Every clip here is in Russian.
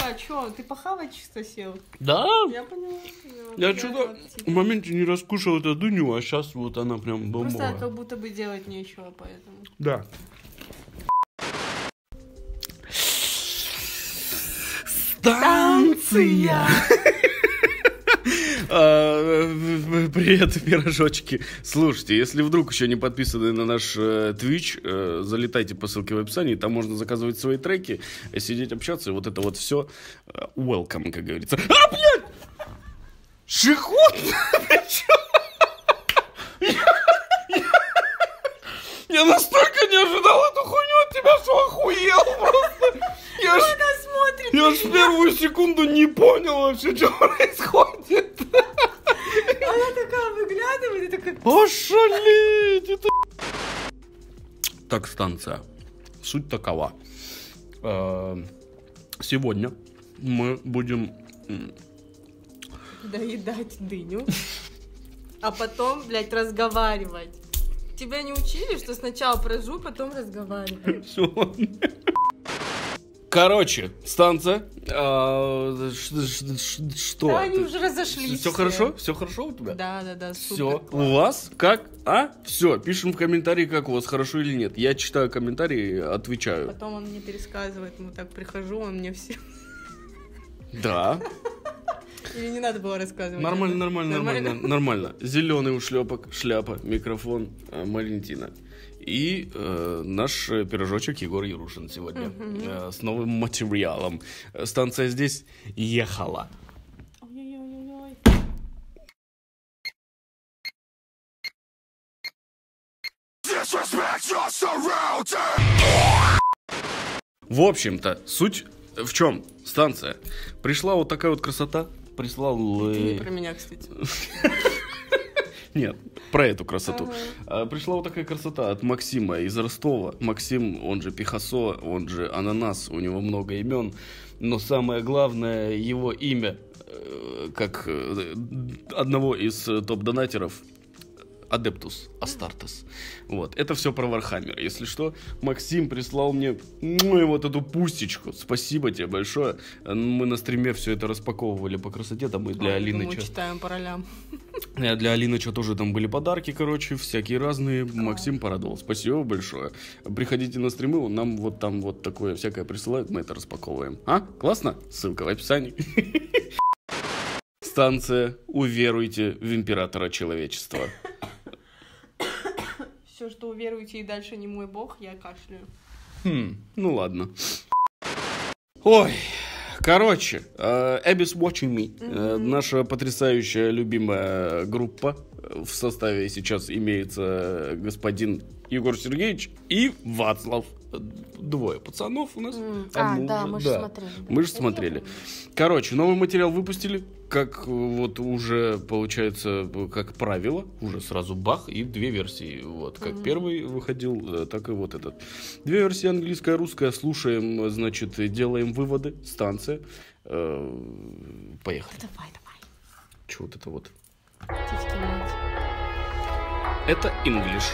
пока, чё, ты похавать чисто сел? Да? Я поняла. Я что-то в моменте не раскушал эту дыню, а сейчас вот она прям бомбовая. Просто как будто бы делать нечего, поэтому. Да. Станция! Привет, пирожочки. Слушайте, если вдруг еще не подписаны на наш Twitch, залетайте по ссылке в описании, там можно заказывать свои треки, сидеть, общаться, и вот это вот все. Welcome, как говорится. А, блядь! Шихот! Я настолько не ожидал эту хуйню от тебя, что охуел просто. Я ж в первую секунду не понял вообще, что происходит. Она такая выглядывает и такая... Ошалеть! Это... Так, станция. Суть такова. Сегодня мы будем... доедать дыню, а потом, блядь, разговаривать. Тебя не учили, что сначала прожуй, потом разговаривай? Все. Короче, станция. Что? Да, они уже разошлись. Все хорошо? Все хорошо у тебя? Да, супер. Все. У вас как? Все. Пишем в комментарии, как у вас, хорошо или нет. Я читаю комментарии, отвечаю. Потом он мне пересказывает, ну так прихожу, он мне все... Да. Или не надо было рассказывать? Нормально. Зеленый ушлепок, шляпа, микрофон, Валентина. И наш пирожочек Егор Ярушин сегодня с новым материалом. Станция здесь ехала. Ой-ой-ой-ой. В общем-то, суть в чем? Станция. Пришла вот такая вот красота. Прислал... Ты не про меня, кстати. Нет, про эту красоту. Пришла вот такая красота от Максима из Ростова. Максим, он же Пихасо, он же Ананас, у него много имен. Но самое главное, его имя, как одного из топ-донатеров, Адептус Астартес. Вот. Это все про Вархаммер. Если что, Максим прислал мне вот эту пустечку. Спасибо тебе большое. Мы на стриме все это распаковывали по красоте. Там и для Алины. Мы читаем по ролям. Для Алины что тоже там были подарки, короче, всякие разные. Максим порадовал. Спасибо большое. Приходите на стримы, он нам вот там вот такое всякое присылает, мы это распаковываем. Классно? Ссылка в описании. Станция «Уверуйте в императора человечества». Все, что уверуете, и дальше не мой бог, я кашляю. Ну ладно. Ой, короче, Abyss Watching Me. Наша потрясающая любимая группа. В составе сейчас имеется господин Егор Сергеевич и Вацлав. Двое пацанов у нас. Мы же смотрели. Мы же смотрели. Короче, новый материал выпустили. Как вот уже получается, как правило, уже сразу бах, и две версии. Вот, как первый выходил, так и вот этот. Две версии, английская, русская. Слушаем, значит, делаем выводы. Станция. Поехали. Давай. Че вот это вот? Тихо, мать. Это English.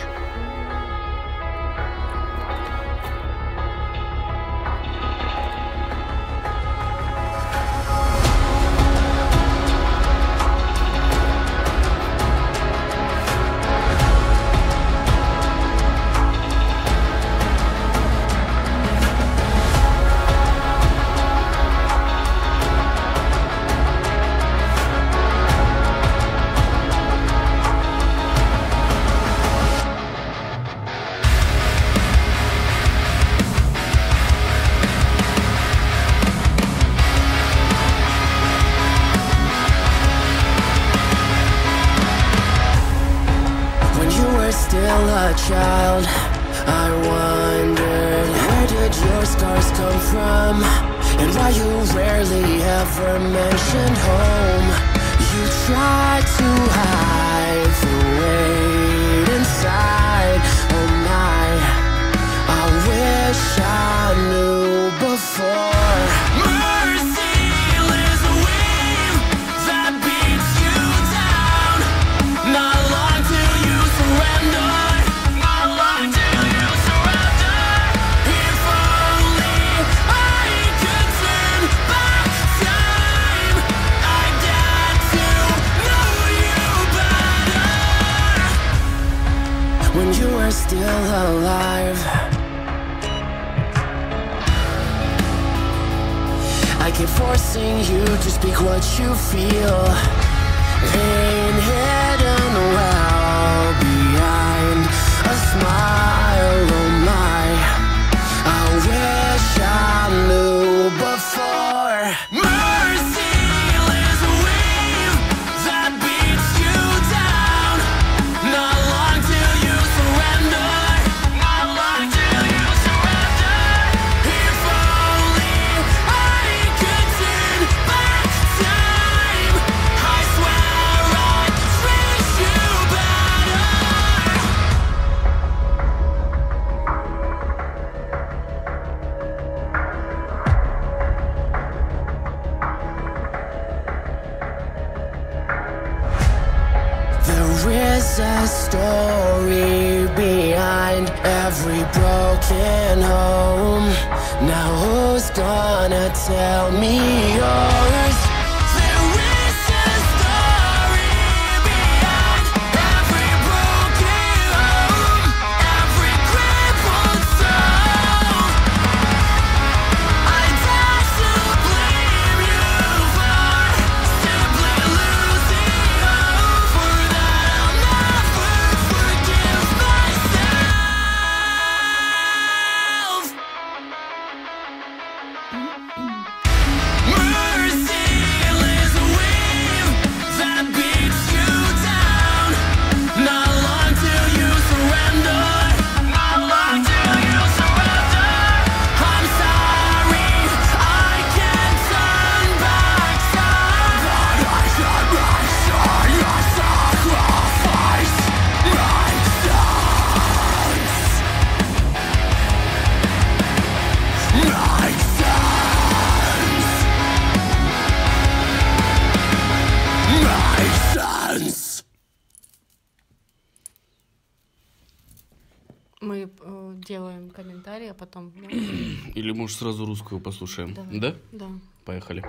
Child, I wondered, where did your scars come from? And why you rarely ever mentioned home? You tried to hide the weight inside. Oh my, I wish I knew before. Back like it, forcing you to speak what you feel. Pain hidden well behind a smile. Oh my, I wish I knew before. Mercy is a wave that beats you down. Not long till you surrender. Not long till you surrender. If only I could turn back time, I swear I'd treat you better. There is a story behind every broken home. Now who's gonna tell me yours? There is a story behind every broken home, every crippled soul. I dare to blame you for simply losing hope. For that I'll never forgive myself. Mercy is a wave that beats you down. Not long till you surrender. Not long till you surrender. I'm sorry, I can't turn back time. I sacrifice my sons. Мы делаем комментарии, а потом... да? Или, может, сразу русскую послушаем? Давай. Да? Да. Поехали.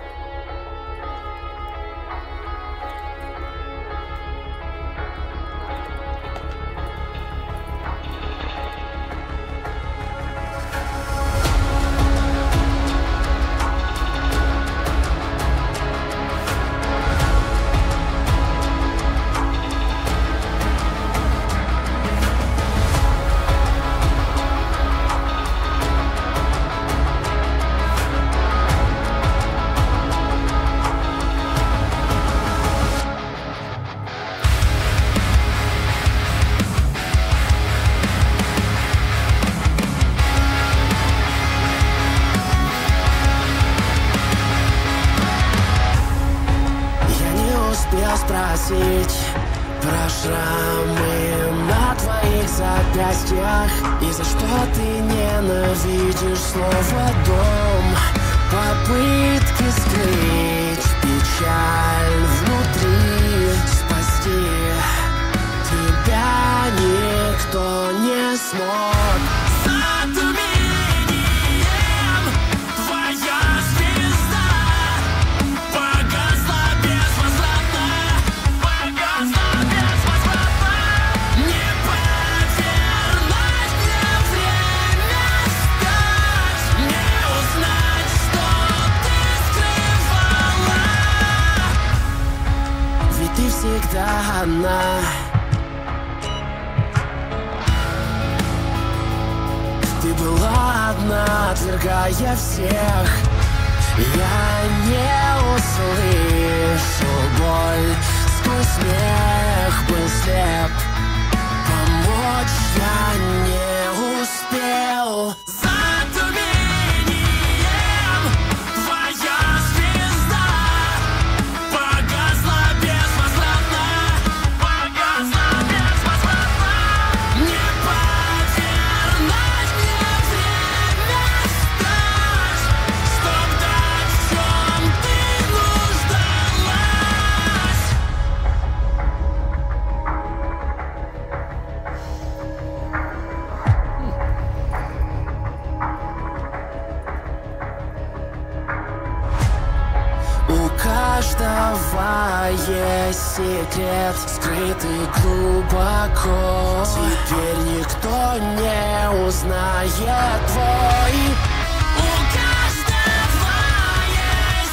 Я не успел спросить про шрамы на твоих запястьях. И за что ты ненавидишь слово «дом»? Попытки скрыть печаль внутри. Спасти тебя никто не смог. Затмением твоя звезда погасла безвозвратно. Погасла безвозвратно. Не повернуть мне время стать, не узнать, что ты скрывала. Ведь ты всегда одна. Ты была одна, отвергая всех. Я не услышал боль, сквозь смех был слеп. Помочь я не успел. Затмением твоя звезда погасла безвозвратно. Погасла безвозвратно. Не повернуть мне время стать, чтоб дать, в чем ты нуждалась. У каждого есть секрет, скрытый глубоко. Теперь никто не узнает твой. У каждого есть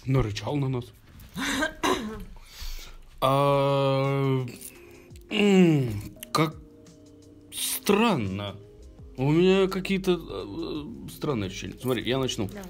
Нарычал на нас. Как странно. У меня какие-то странные ощущения. Смотри, я начну. Да.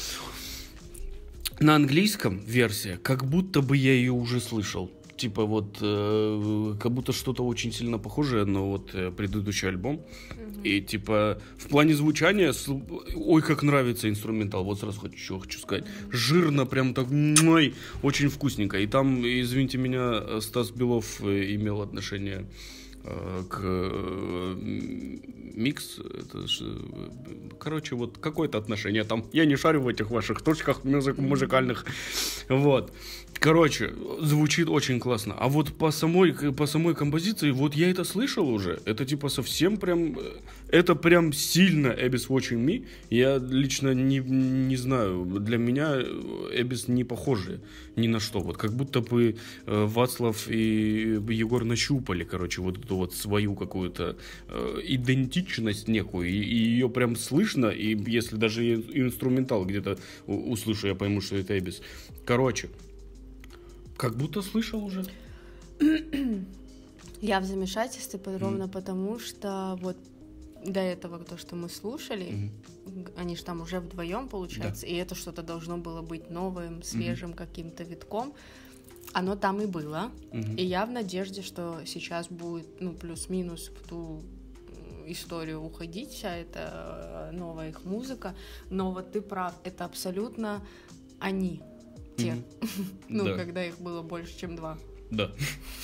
На английском версия, как будто бы я ее уже слышал. Типа вот, как будто что-то очень сильно похожее на вот предыдущий альбом. И типа в плане звучания, ой, как нравится инструментал. Вот сразу хочу сказать. Жирно, прям так, очень вкусненько. И там, извините меня, Стас Белов имел отношение к микс. Короче, вот какое-то отношение там. Я не шарю в этих ваших точках музыкальных. Вот. Короче, звучит очень классно. А вот по самой композиции, вот я это слышал уже. Это типа совсем прям... Это прям сильно Abyss Watching Me. Я лично не знаю. Для меня Abyss не похожи ни на что. Вот как будто бы Вацлав и Егор нащупали, короче, вот эту вот свою какую-то идентичность некую. И ее прям слышно. И если даже инструментал где-то услышу, я пойму, что это Abyss. Короче... Как будто слышал уже. Я в замешательстве ровно потому, что вот до этого то, что мы слушали, они же там уже вдвоем, получается, и это что-то должно было быть новым, свежим каким-то витком. Оно там и было. И я в надежде, что сейчас будет, ну, плюс-минус в ту историю уходить вся эта новая их музыка. Но вот ты прав, это абсолютно они. Ну, да. Когда их было больше, чем 2. Да.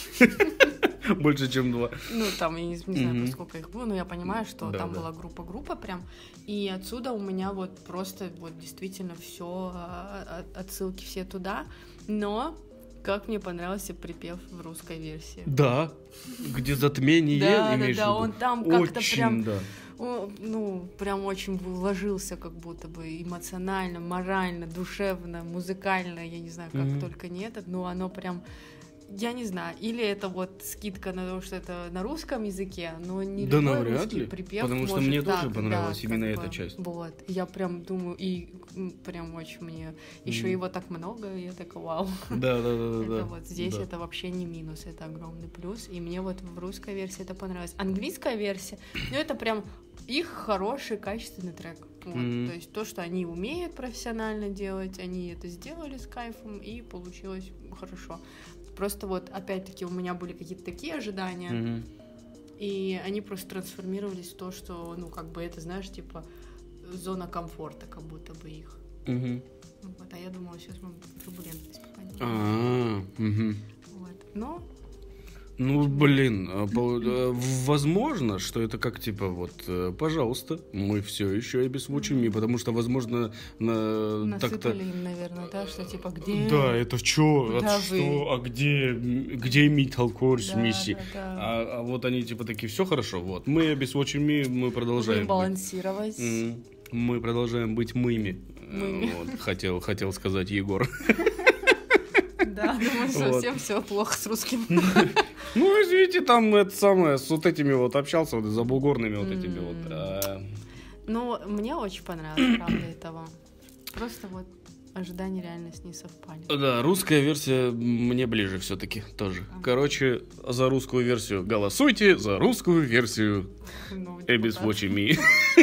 Больше, чем 2. Ну, там, я не знаю, сколько их было, но я понимаю, что там была группа прям. И отсюда у меня вот просто вот действительно все, отсылки все туда. Но как мне понравился припев в русской версии. Да, где затмение, имеешь в виду? Да, он там как-то очень, прям... Да. Ну, прям очень вложился как будто бы эмоционально, морально, душевно, музыкально, я не знаю, как только не этот, но оно прям, я не знаю, или это вот скидка на то, что это на русском языке, но не да любой навряд русский ли, припев потому что может мне так, тоже понравилась да, именно эта часть. Вот, я прям думаю, и прям очень мне, еще его так много, и я такая, вау. Да. Это вот здесь это вообще не минус, это огромный плюс, и мне вот в русской версии это понравилось. Английская версия, ну это прям их хороший, качественный трек. Вот. То есть то, что они умеют профессионально делать, они это сделали с кайфом, и получилось хорошо. Просто вот, опять-таки, у меня были какие-то такие ожидания, и они просто трансформировались в то, что, ну, как бы это, знаешь, типа, зона комфорта, как будто бы их. Вот, а я думала, сейчас мы в турбулентность попадем. Вот. Но... Ну, блин, возможно, что это как, типа, вот, пожалуйста, мы все еще Abyss Watching Me, потому что, возможно, насыпали им, наверное, да, что, типа, где... Да, это что, а где Metalcore с миссией? А вот они, типа, такие, все хорошо, вот, мы Abyss Watching Me, мы продолжаем будем балансировать. Мы продолжаем быть мыми. Вот, хотел сказать Егор. Да, думаю, совсем все плохо с русским. Ну, извините, там это самое, с вот этими вот общался, вот, за бугорными вот этими вот. Ну, мне очень понравилось, правда, этого. Просто вот ожидания реальность не совпали. Да, русская версия мне ближе все-таки тоже. Короче, за русскую версию голосуйте, за русскую версию Abyss Watching Me.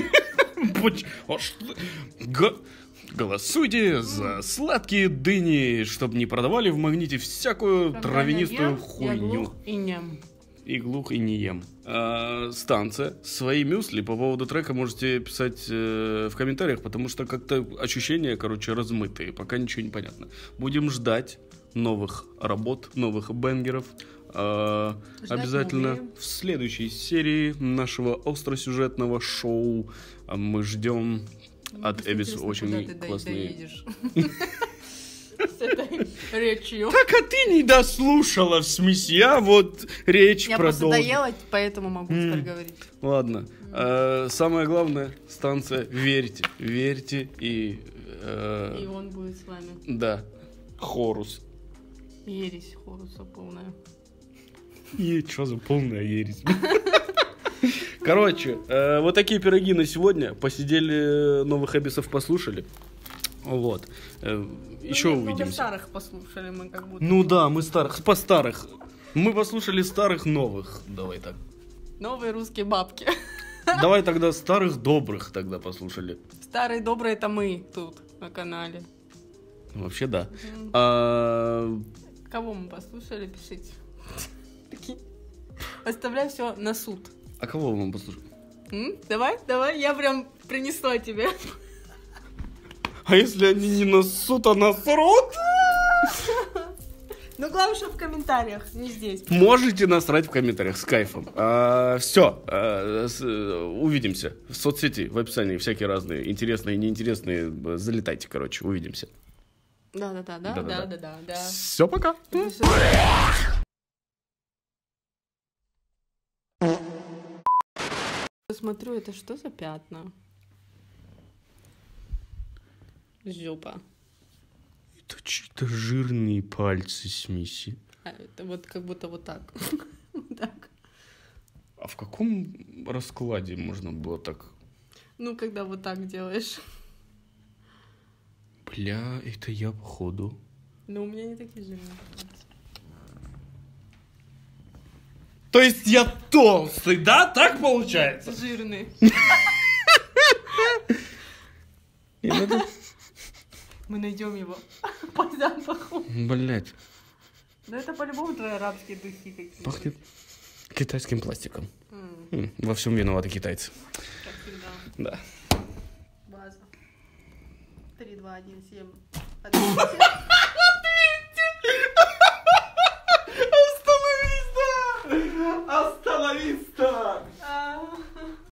Голосуйте за сладкие дыни, чтобы не продавали в Магните всякую травянистую хуйню. И глух, и не ем. Станция. Свои мюсли по поводу трека можете писать в комментариях, потому что как-то ощущения, короче, размытые. Пока ничего не понятно. Будем ждать новых работ, новых бенгеров. Обязательно в следующей серии нашего остросюжетного шоу мы ждем от Abyss очень классные... С этой речью. Так, а ты не дослушала, в смысле, я вот речь я продолжу. Я просто доела, поэтому могу теперь говорить. Ладно. Самое главное, станция, верьте, верьте и... И он будет с вами. Да. Хорус. Ересь Хоруса полная. Что за полная ересь? Короче, вот такие пироги на сегодня. Посидели, новых Abyss'ов послушали. Вот. Еще Много увидимся. старых послушали мы как будто. Ну да, мы старых. Мы послушали старых новых. Давай так. Новые русские бабки. Давай тогда старых добрых тогда послушали. Старые добрые это мы тут на канале. Вообще да. Кого мы послушали, пишите. Такие. Оставляй все на суд. А кого мы послушали? Давай, я прям принесла тебе. А если они не насут, а насрут? Ну, главное, что в комментариях, не здесь. Можете насрать в комментариях с кайфом. Все, увидимся в соцсети, в описании всякие разные интересные и неинтересные. Залетайте, короче, увидимся. Да. Все, пока. Смотрю, это что за пятна? Жопа. Это чьи-то жирные пальцы с Мисси. Это вот как будто вот так. Вот так. А в каком раскладе можно было так? Ну, когда вот так делаешь. Бля, это я походу. Но у меня не такие жирные пальцы. То есть я толстый, да? Так получается? Жирный. Мы найдем его по запаху. Блять. Да это по-любому твои арабские духи какие-то. Пахнет китайским пластиком. Во всем виноваты китайцы. Как всегда. Да. База. 3, 2, 1, 7. Остановись!